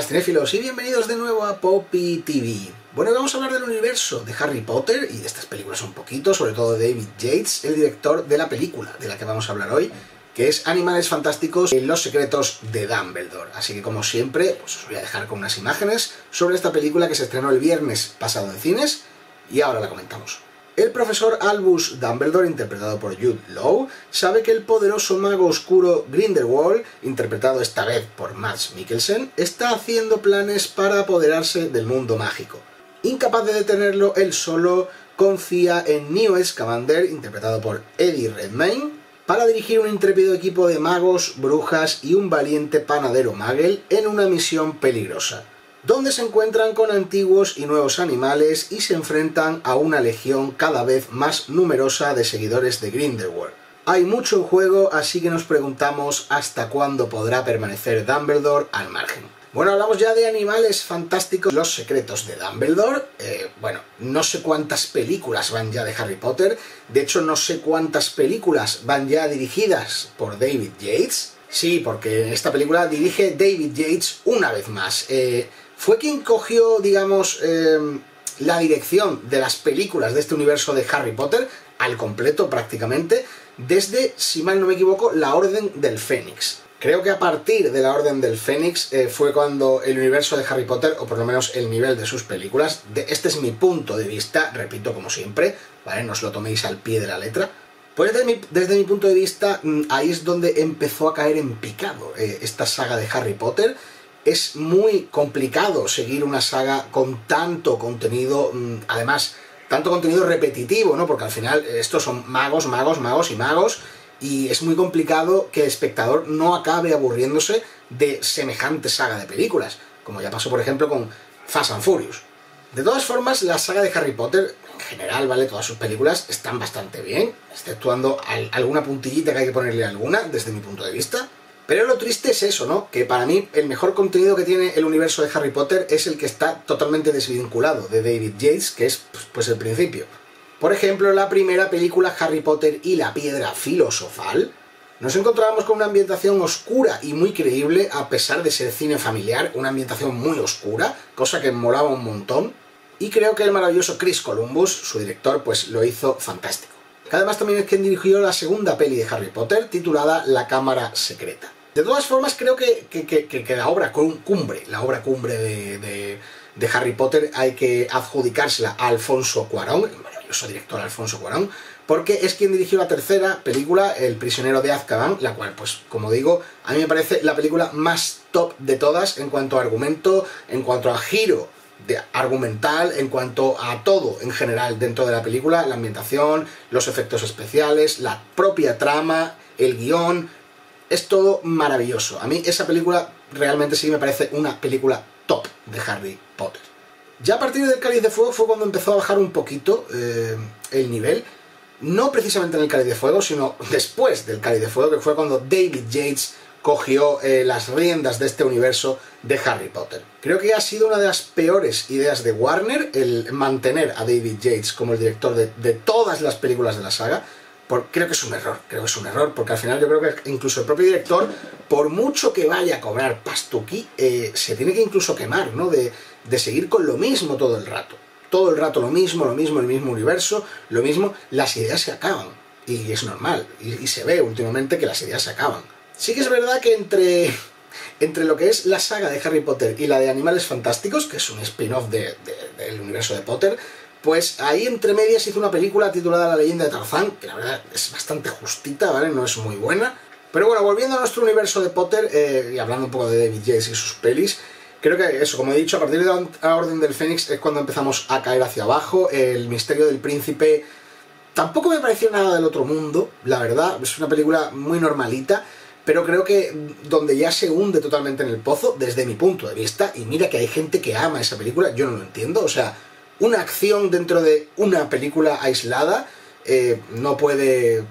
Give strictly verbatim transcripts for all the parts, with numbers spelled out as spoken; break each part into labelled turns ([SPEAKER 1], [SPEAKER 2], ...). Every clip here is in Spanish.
[SPEAKER 1] buenas cinéfilos y bienvenidos de nuevo a Poppy T V. Bueno, hoy vamos a hablar del universo de Harry Potter y de estas películas un poquito, sobre todo de David Yates, el director de la película de la que vamos a hablar hoy, que es Animales Fantásticos y los secretos de Dumbledore. Así que como siempre, pues os voy a dejar con unas imágenes sobre esta película que se estrenó el viernes pasado en cines y ahora la comentamos. El profesor Albus Dumbledore, interpretado por Jude Law, sabe que el poderoso mago oscuro Grindelwald, interpretado esta vez por Mads Mikkelsen, está haciendo planes para apoderarse del mundo mágico. Incapaz de detenerlo, él solo confía en Newt Scamander, interpretado por Eddie Redmayne, para dirigir un intrépido equipo de magos, brujas y un valiente panadero Muggle en una misión peligrosa, donde se encuentran con antiguos y nuevos animales y se enfrentan a una legión cada vez más numerosa de seguidores de Grindelwald. Hay mucho en juego, así que nos preguntamos hasta cuándo podrá permanecer Dumbledore al margen. Bueno, hablamos ya de Animales Fantásticos, los secretos de Dumbledore. Eh, bueno, no sé cuántas películas van ya de Harry Potter, de hecho no sé cuántas películas van ya dirigidas por David Yates. Sí, porque esta película dirige David Yates una vez más. Eh, Fue quien cogió, digamos, eh, la dirección de las películas de este universo de Harry Potter, al completo prácticamente, desde, si mal no me equivoco, la Orden del Fénix. Creo que a partir de la Orden del Fénix eh, fue cuando el universo de Harry Potter, o por lo menos el nivel de sus películas, de, este es mi punto de vista, repito como siempre, ¿vale? No os lo toméis al pie de la letra. Pues desde mi, desde mi punto de vista, ahí es donde empezó a caer en picado eh, esta saga de Harry Potter. Es muy complicado seguir una saga con tanto contenido, además, tanto contenido repetitivo, ¿no? Porque al final estos son magos, magos, magos y magos, y es muy complicado que el espectador no acabe aburriéndose de semejante saga de películas, como ya pasó, por ejemplo, con Fast and Furious. De todas formas, la saga de Harry Potter, en general, ¿vale? Todas sus películas están bastante bien, exceptuando alguna puntillita que hay que ponerle alguna, desde mi punto de vista. Pero lo triste es eso, ¿no? Que para mí el mejor contenido que tiene el universo de Harry Potter es el que está totalmente desvinculado de David Yates, que es pues el principio. Por ejemplo, la primera película, Harry Potter y la Piedra Filosofal, nos encontrábamos con una ambientación oscura y muy creíble, a pesar de ser cine familiar, una ambientación muy oscura, cosa que molaba un montón, y creo que el maravilloso Chris Columbus, su director, pues lo hizo fantástico. Además también es quien dirigió la segunda peli de Harry Potter, titulada La Cámara Secreta. De todas formas, creo que, que, que, que la obra cumbre, la obra cumbre de, de, de Harry Potter hay que adjudicársela a Alfonso Cuarón, el maravilloso director Alfonso Cuarón, porque es quien dirigió la tercera película, El prisionero de Azkaban, la cual, pues, como digo, a mí me parece la película más top de todas en cuanto a argumento, en cuanto a giro de argumental, en cuanto a todo en general dentro de la película, la ambientación, los efectos especiales, la propia trama, el guión, es todo maravilloso. A mí esa película realmente sí me parece una película top de Harry Potter. Ya a partir del Cáliz de Fuego fue cuando empezó a bajar un poquito eh, el nivel, no precisamente en el Cáliz de Fuego, sino después del Cáliz de Fuego, que fue cuando David Yates cogió eh, las riendas de este universo de Harry Potter. Creo que ha sido una de las peores ideas de Warner el mantener a David Yates como el director de, de todas las películas de la saga. Por, creo que es un error, creo que es un error, porque al final yo creo que incluso el propio director, por mucho que vaya a cobrar pastuqui, eh, se tiene que incluso quemar, ¿no? De, de seguir con lo mismo todo el rato. Todo el rato lo mismo, lo mismo, el mismo universo, lo mismo, las ideas se acaban. Y es normal, y, y se ve últimamente que las ideas se acaban. Sí que es verdad que entre, entre lo que es la saga de Harry Potter y la de Animales Fantásticos, que es un spin-off de, de, del universo de Potter, pues ahí entre medias hizo una película titulada La leyenda de Tarzán, que la verdad es bastante justita, ¿vale? No es muy buena. Pero bueno, volviendo a nuestro universo de Potter, eh, y hablando un poco de David Yates y sus pelis, creo que eso, como he dicho, a partir de la Orden del Fénix es cuando empezamos a caer hacia abajo. El misterio del príncipe tampoco me pareció nada del otro mundo, la verdad, es una película muy normalita, pero creo que donde ya se hunde totalmente en el pozo, desde mi punto de vista, y mira que hay gente que ama esa película, yo no lo entiendo, o sea, una acción dentro de una película aislada eh, no puede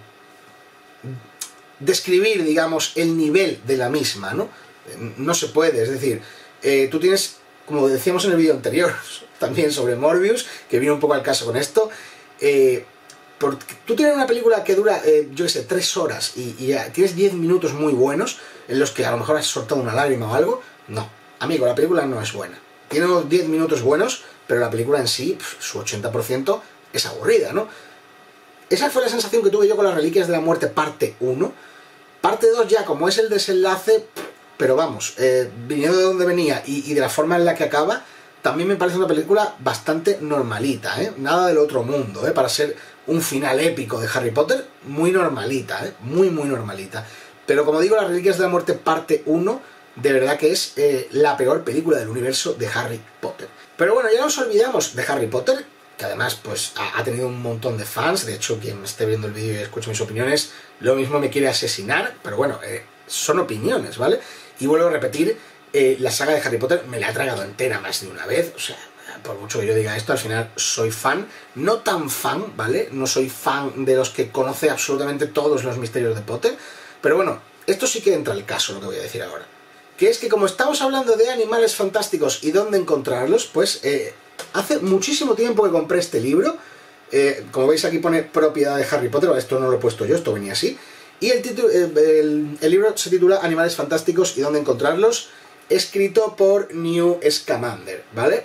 [SPEAKER 1] describir, digamos, el nivel de la misma, ¿no? No se puede, es decir, eh, tú tienes, como decíamos en el vídeo anterior, también sobre Morbius, que vino un poco al caso con esto, eh, porque tú tienes una película que dura, eh, yo qué sé, tres horas y, y tienes diez minutos muy buenos en los que a lo mejor has soltado una lágrima o algo, no. amigo, la película no es buena. Tiene unos diez minutos buenos, pero la película en sí, pf, su ochenta por ciento, es aburrida, ¿no? Esa fue la sensación que tuve yo con las Reliquias de la Muerte parte uno. Parte dos ya, como es el desenlace, pf, pero vamos, eh, viniendo de donde venía y, y de la forma en la que acaba, también me parece una película bastante normalita, ¿eh? Nada del otro mundo, ¿eh? Para ser un final épico de Harry Potter, muy normalita, ¿eh? Muy, muy normalita. Pero como digo, Las Reliquias de la Muerte parte uno, de verdad que es eh, la peor película del universo de Harry Potter. Pero bueno, ya nos olvidamos de Harry Potter, que además pues ha, ha tenido un montón de fans. De hecho, quien esté viendo el vídeo y escuche mis opiniones, lo mismo me quiere asesinar, pero bueno, eh, son opiniones, ¿vale? Y vuelvo a repetir, eh, la saga de Harry Potter me la he tragado entera más de una vez, o sea, por mucho que yo diga esto, al final soy fan, no tan fan, ¿vale? No soy fan de los que conoce absolutamente todos los misterios de Potter, pero bueno, esto sí que entra al caso, lo que voy a decir ahora. Que es que como estamos hablando de animales fantásticos y dónde encontrarlos, pues eh, hace muchísimo tiempo que compré este libro. Eh, como veis aquí pone propiedad de Harry Potter, esto no lo he puesto yo, esto venía así. Y el, título, eh, el, el libro se titula Animales fantásticos y dónde encontrarlos, escrito por Newt Scamander, ¿vale?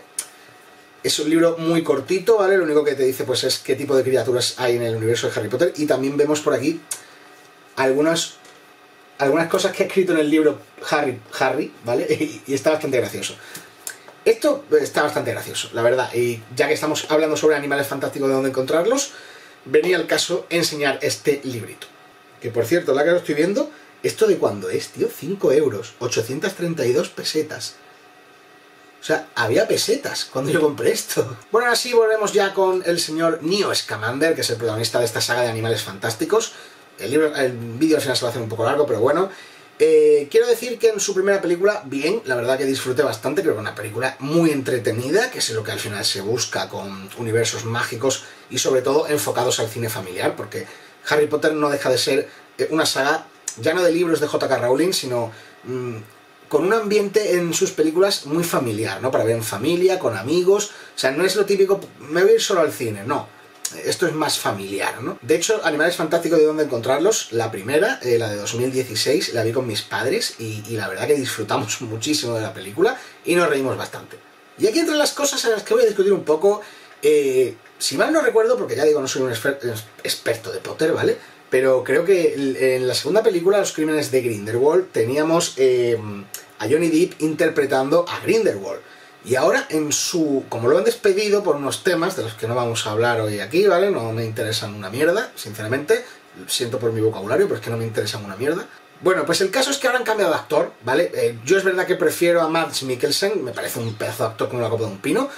[SPEAKER 1] Es un libro muy cortito, ¿vale? Lo único que te dice pues es qué tipo de criaturas hay en el universo de Harry Potter. Y también vemos por aquí algunas... algunas cosas que ha escrito en el libro Harry, Harry, ¿vale? Y, y está bastante gracioso. Esto está bastante gracioso, la verdad. Y ya que estamos hablando sobre animales fantásticos de dónde encontrarlos, venía al caso enseñar este librito. Que por cierto, la que lo estoy viendo, ¿esto de cuándo es, tío? cinco euros, ochocientas treinta y dos pesetas. O sea, había pesetas cuando yo compré esto. Bueno, así volvemos ya con el señor Newt Scamander, que es el protagonista de esta saga de animales fantásticos. El, libro, el vídeo al final se va a hacer un poco largo, pero bueno. Eh, quiero decir que en su primera película, bien, la verdad que disfruté bastante, creo que una película muy entretenida, que es lo que al final se busca con universos mágicos y sobre todo enfocados al cine familiar, porque Harry Potter no deja de ser una saga, ya no de libros de J K Rowling, sino mmm, con un ambiente en sus películas muy familiar, ¿no? Para ver en familia, con amigos, o sea, no es lo típico, me voy a ir solo al cine, no. Esto es más familiar, ¿no? De hecho, Animales Fantásticos de dónde encontrarlos, la primera, eh, la de dos mil dieciséis, la vi con mis padres y, y la verdad que disfrutamos muchísimo de la película y nos reímos bastante. Y aquí entre las cosas en las que voy a discutir un poco, eh, si mal no recuerdo, porque ya digo, no soy un exper experto de Potter, ¿vale? Pero creo que en la segunda película, Los Crímenes de Grindelwald, teníamos eh, a Johnny Depp interpretando a Grindelwald. Y ahora, en su, como lo han despedido por unos temas de los que no vamos a hablar hoy aquí, ¿vale? No me interesan una mierda, sinceramente. Siento por mi vocabulario, pero es que no me interesan una mierda. Bueno, pues el caso es que ahora han cambiado de actor, ¿vale? Eh, yo es verdad que prefiero a Mads Mikkelsen, me parece un pedazo de actor con una copa de un pino.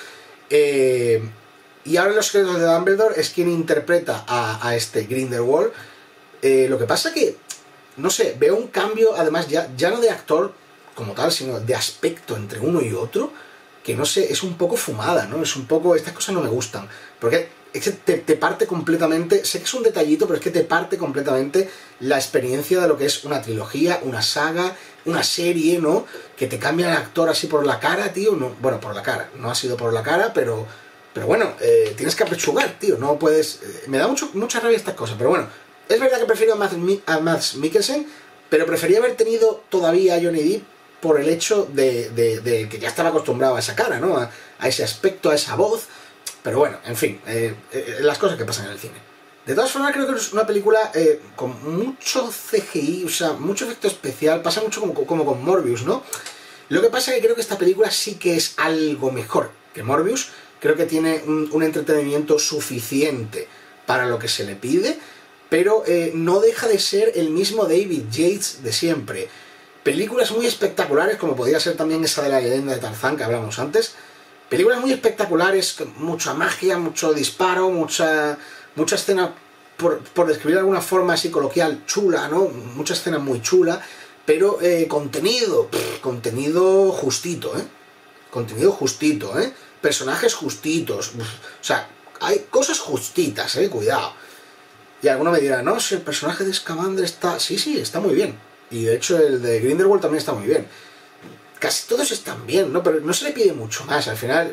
[SPEAKER 1] Eh, y ahora en Los Secretos de Dumbledore es quien interpreta a, a este Grindelwald. Eh, lo que pasa que, no sé, veo un cambio, además, ya, ya no de actor como tal, sino de aspecto entre uno y otro, que no sé, es un poco fumada, ¿no? Es un poco... Estas cosas no me gustan, porque es que te, te parte completamente... Sé que es un detallito, pero es que te parte completamente la experiencia de lo que es una trilogía, una saga, una serie, ¿no? Que te cambia el actor así por la cara, tío, no... Bueno, por la cara, no ha sido por la cara, pero... Pero bueno, eh, tienes que apechugar, tío, no puedes... Eh, me da mucho, mucha rabia estas cosas, pero bueno, es verdad que prefiero a Mads, a Mads Mikkelsen, pero prefería haber tenido todavía a Johnny Depp por el hecho de, de, de que ya estaba acostumbrado a esa cara, ¿no? A, a ese aspecto, a esa voz. Pero bueno, en fin, eh, eh, las cosas que pasan en el cine. De todas formas, creo que es una película eh, con mucho C G I, o sea, mucho efecto especial. Pasa mucho como, como con Morbius, ¿no? Lo que pasa es que creo que esta película sí que es algo mejor que Morbius. Creo que tiene un, un entretenimiento suficiente para lo que se le pide, pero eh, no deja de ser el mismo David Yates de siempre. Películas muy espectaculares, como podría ser también esa de la leyenda de Tarzán que hablamos antes. Películas muy espectaculares, con mucha magia, mucho disparo, mucha, mucha escena, por, por describir de alguna forma así coloquial, chula, ¿no? Mucha escena muy chula, pero eh, contenido, pff, contenido justito, ¿eh? Contenido justito, ¿eh? Personajes justitos, pff, o sea, hay cosas justitas, ¿eh? Cuidado. Y alguno me dirá, no, si el personaje de Scamander está... Sí, sí, está muy bien. Y de hecho el de Grindelwald también está muy bien. Casi todos están bien, ¿no? Pero no se le pide mucho más. Al final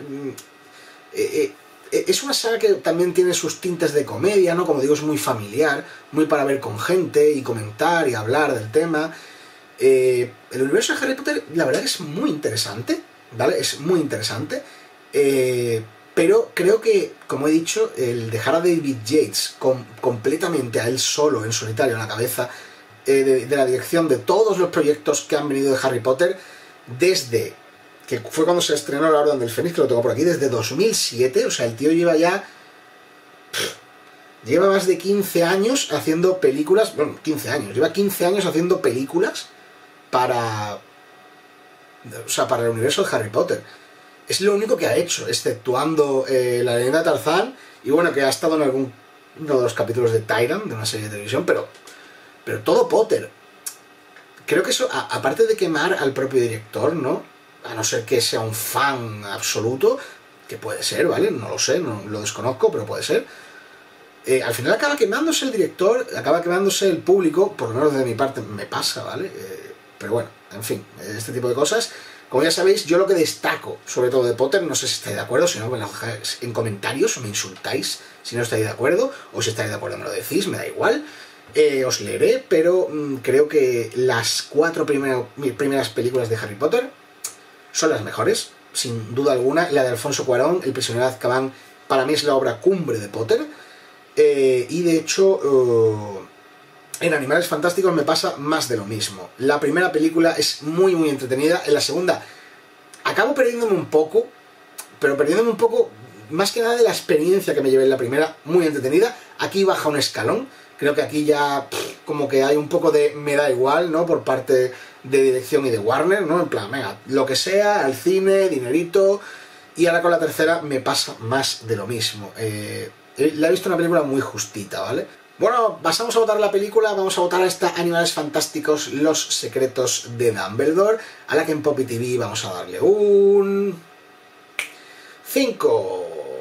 [SPEAKER 1] eh, eh, es una saga que también tiene sus tintes de comedia, ¿no? Como digo, es muy familiar, muy para ver con gente y comentar y hablar del tema. Eh, el universo de Harry Potter, la verdad que es muy interesante, ¿vale? Es muy interesante, eh, pero creo que, como he dicho, el dejar a David Yates com completamente a él solo, en solitario, en la cabeza, eh, de, de la dirección de todos los proyectos que han venido de Harry Potter, desde que fue cuando se estrenó La Orden del Fénix, que lo tengo por aquí, desde dos mil siete, o sea, el tío lleva ya... Pff, lleva más de quince años haciendo películas, bueno, quince años, lleva quince años haciendo películas para... O sea, para el universo de Harry Potter. Es lo único que ha hecho, exceptuando eh, La Leyenda de Tarzán, y bueno, que ha estado en algún uno de los capítulos de Tyrant, de una serie de televisión, pero, pero todo Potter. Creo que eso, a, aparte de quemar al propio director, ¿no? A no ser que sea un fan absoluto, que puede ser, ¿vale? No lo sé, no lo desconozco, pero puede ser. Eh, al final acaba quemándose el director, acaba quemándose el público, por lo menos de mi parte me pasa, ¿vale? Eh, pero bueno, en fin, este tipo de cosas. Como ya sabéis, yo lo que destaco, sobre todo de Potter, no sé si estáis de acuerdo, si no me lo dejáis en comentarios o me insultáis si no estáis de acuerdo, o si estáis de acuerdo me lo decís, me da igual. Eh, os leeré, pero mmm, creo que las cuatro primero, primeras películas de Harry Potter son las mejores, sin duda alguna. La de Alfonso Cuarón, El prisionero de Azkaban, para mí es la obra cumbre de Potter. Eh, y de hecho, uh, en Animales Fantásticos me pasa más de lo mismo. La primera película es muy muy entretenida, en la segunda acabo perdiéndome un poco, pero perdiéndome un poco más que nada de la experiencia que me llevé en la primera, muy entretenida. Aquí baja un escalón, creo que aquí ya pff, como que hay un poco de me da igual, ¿no? Por parte de dirección y de Warner, ¿no? En plan, venga, lo que sea, al cine, dinerito. Y ahora con la tercera me pasa más de lo mismo. Eh, la he visto una película muy justita, ¿vale? Bueno, pasamos a votar la película, vamos a votar a esta Animales Fantásticos, Los Secretos de Dumbledore, a la que en Poppy T V vamos a darle un... cinco.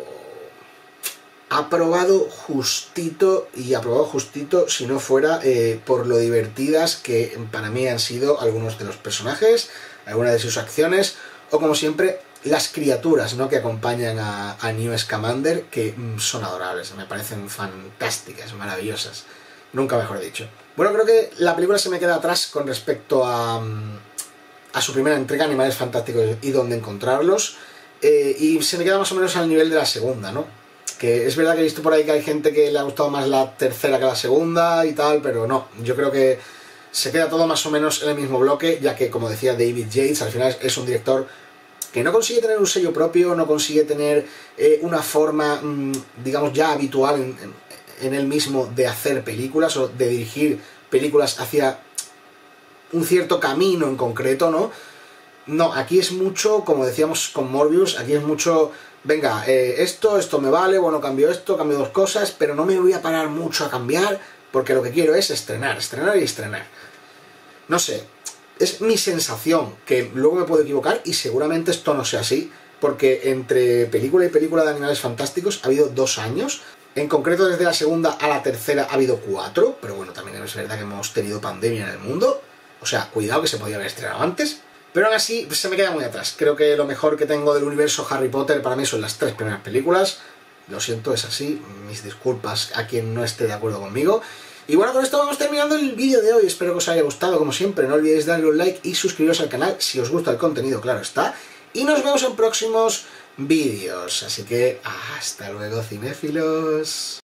[SPEAKER 1] Aprobado justito, y aprobado justito si no fuera eh, por lo divertidas que para mí han sido algunos de los personajes, algunas de sus acciones, o como siempre, las criaturas, ¿no?, que acompañan a, a Newt Scamander, que mm, son adorables, me parecen fantásticas, maravillosas, nunca mejor dicho. Bueno, creo que la película se me queda atrás con respecto a, a su primera entrega, Animales Fantásticos y dónde encontrarlos, eh, y se me queda más o menos al nivel de la segunda, ¿no? Que es verdad que he visto por ahí que hay gente que le ha gustado más la tercera que la segunda y tal, pero no, yo creo que se queda todo más o menos en el mismo bloque, ya que, como decía David Yates, al final es un director que no consigue tener un sello propio, no consigue tener eh, una forma, mmm, digamos, ya habitual en, en, en él mismo de hacer películas o de dirigir películas hacia un cierto camino en concreto, ¿no? No, aquí es mucho, como decíamos con Morbius, aquí es mucho, venga, eh, esto, esto me vale, bueno, cambio esto, cambio dos cosas, pero no me voy a parar mucho a cambiar, porque lo que quiero es estrenar, estrenar y estrenar. No sé, es mi sensación, que luego me puedo equivocar y seguramente esto no sea así, porque entre película y película de Animales Fantásticos ha habido dos años, en concreto desde la segunda a la tercera ha habido cuatro, pero bueno, también es verdad que hemos tenido pandemia en el mundo, o sea, cuidado que se podía haber estrenado antes. Pero aún así se me queda muy atrás. Creo que lo mejor que tengo del universo Harry Potter para mí son las tres primeras películas. Lo siento, es así. Mis disculpas a quien no esté de acuerdo conmigo. Y bueno, con esto vamos terminando el vídeo de hoy. Espero que os haya gustado, como siempre. No olvidéis darle un like y suscribiros al canal si os gusta el contenido, claro está. Y nos vemos en próximos vídeos. Así que hasta luego, cinéfilos.